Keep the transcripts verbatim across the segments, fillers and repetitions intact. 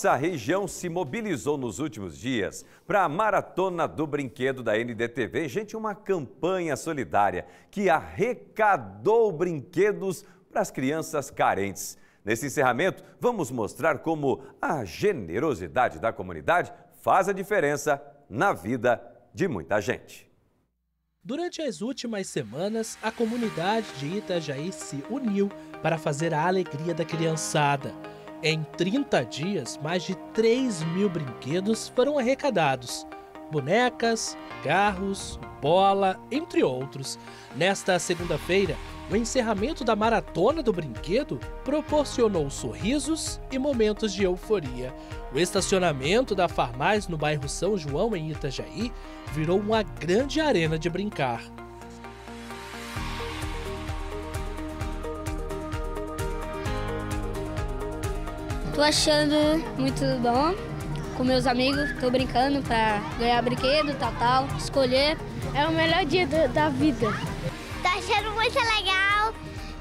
Nossa região se mobilizou nos últimos dias para a Maratona do Brinquedo da N D T V. Gente, uma campanha solidária que arrecadou brinquedos para as crianças carentes. Nesse encerramento, vamos mostrar como a generosidade da comunidade faz a diferença na vida de muita gente. Durante as últimas semanas, a comunidade de Itajaí se uniu para fazer a alegria da criançada. Em trinta dias, mais de três mil brinquedos foram arrecadados. Bonecas, carros, bola, entre outros. Nesta segunda-feira, o encerramento da Maratona do Brinquedo proporcionou sorrisos e momentos de euforia. O estacionamento da Farmais no bairro São João, em Itajaí, virou uma grande arena de brincar. Tô achando muito bom com meus amigos, tô brincando pra ganhar brinquedo, tal, tal, escolher. É o melhor dia da, da vida. Tô achando muito legal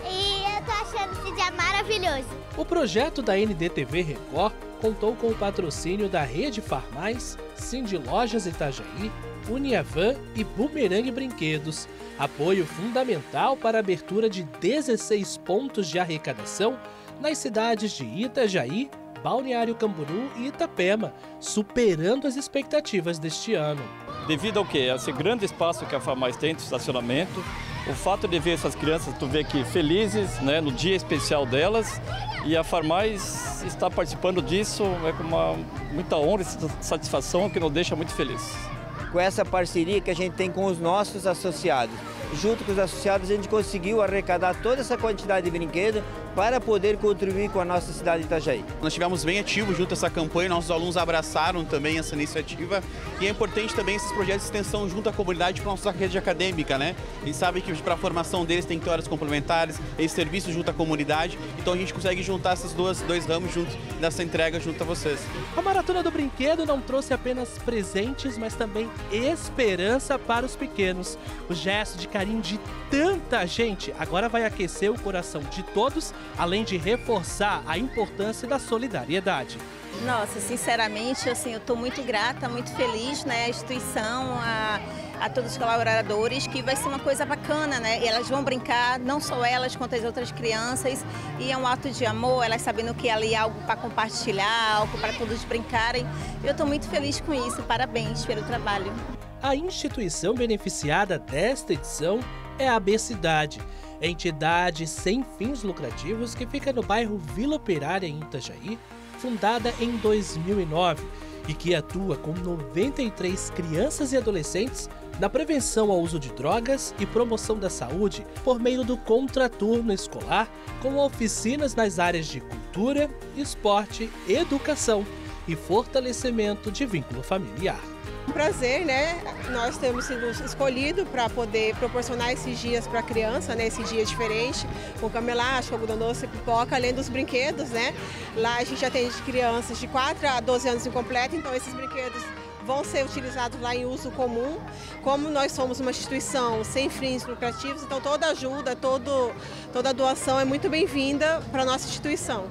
e eu tô achando esse dia maravilhoso. O projeto da N D T V Record contou com o patrocínio da Rede Farmais, Cindy Lojas Itajaí, Uniavan e Bumerangue Brinquedos. Apoio fundamental para a abertura de dezesseis pontos de arrecadação nas cidades de Itajaí, Balneário Camboriú e Itapema, superando as expectativas deste ano. Devido ao quê? A esse grande espaço que a Farmais tem de estacionamento, o fato de ver essas crianças, tu vê que felizes, né, no dia especial delas, e a Farmais está participando disso é com uma muita honra e satisfação que nos deixa muito felizes. Com essa parceria que a gente tem com os nossos associados. Junto com os associados, a gente conseguiu arrecadar toda essa quantidade de brinquedos para poder contribuir com a nossa cidade de Itajaí. Nós estivemos bem ativos junto a essa campanha, nossos alunos abraçaram também essa iniciativa e é importante também esses projetos de extensão junto à comunidade para a nossa rede acadêmica, né? A gente sabe que para a formação deles tem que ter horas complementares, esse serviço junto à comunidade, então a gente consegue juntar esses dois, dois ramos juntos nessa entrega junto a vocês. A Maratona do Brinquedo não trouxe apenas presentes, mas também esperança para os pequenos. O gesto de carinho de tanta gente agora vai aquecer o coração de todos, além de reforçar a importância da solidariedade. Nossa, sinceramente, assim, eu estou muito grata, muito feliz, né, à instituição, a, a todos os colaboradores, que vai ser uma coisa bacana, né? E elas vão brincar, não só elas, quanto as outras crianças, e é um ato de amor, elas sabendo que ali é algo para compartilhar, algo para todos brincarem. Eu estou muito feliz com isso, parabéns pelo trabalho. A instituição beneficiada desta edição é a Becidade, entidade sem fins lucrativos que fica no bairro Vila Operária, em Itajaí, fundada em dois mil e nove e que atua com noventa e três crianças e adolescentes na prevenção ao uso de drogas e promoção da saúde por meio do contraturno escolar, com oficinas nas áreas de cultura, esporte, educação e fortalecimento de vínculo familiar. Um prazer, né? Nós temos sido escolhidos para poder proporcionar esses dias para a criança, né? Esse dia diferente, com cama elástica, algodão doce, pipoca, além dos brinquedos, né? Lá a gente atende crianças de quatro a doze anos incompleto, então esses brinquedos vão ser utilizados lá em uso comum. Como nós somos uma instituição sem fins lucrativos, então toda ajuda, todo, toda doação é muito bem-vinda para a nossa instituição.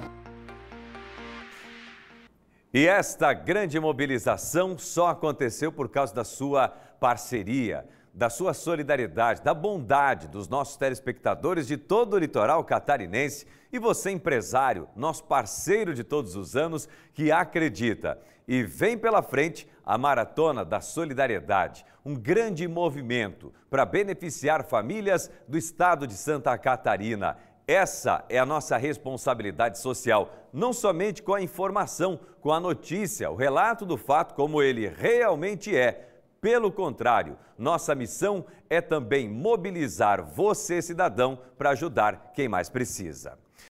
E esta grande mobilização só aconteceu por causa da sua parceria, da sua solidariedade, da bondade dos nossos telespectadores de todo o litoral catarinense e você, empresário, nosso parceiro de todos os anos, que acredita. E vem pela frente a Maratona da Solidariedade, um grande movimento para beneficiar famílias do estado de Santa Catarina. Essa é a nossa responsabilidade social, não somente com a informação, com a notícia, o relato do fato como ele realmente é. Pelo contrário, nossa missão é também mobilizar você, cidadão, para ajudar quem mais precisa.